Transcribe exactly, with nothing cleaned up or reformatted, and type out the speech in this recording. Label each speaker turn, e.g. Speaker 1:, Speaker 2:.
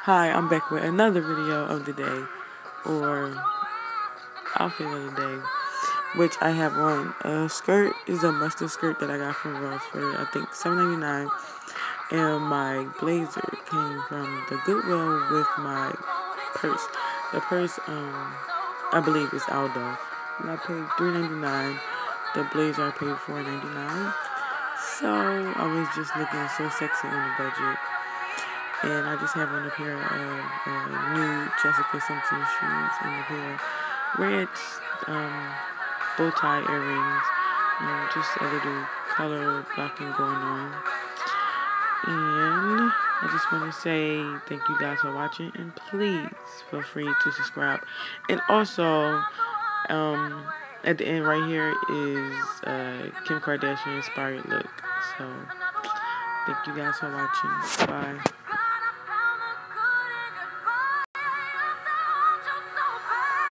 Speaker 1: Hi, I'm back with another video of the day, or outfit of the day, which I have on. A skirt is a mustard skirt that I got from Ross for, I think, seven ninety-nine, and my blazer came from the Goodwill with my purse. The purse, um, I believe is Aldo, and I paid three ninety-nine. The blazer I paid four ninety-nine. So I was just looking so sexy on the budget. And I just have on a pair of uh, new Jessica Simpson shoes and a pair of red um, bow tie earrings. Um, just a little color blocking going on. And I just want to say thank you guys for watching. And please feel free to subscribe. And also, um, at the end right here is uh, Kim Kardashian inspired look. So thank you guys for watching. Bye.